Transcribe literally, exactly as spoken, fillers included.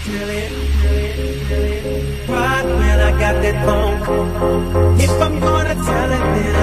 Right when I got that phone call. If I'm gonna tell it, then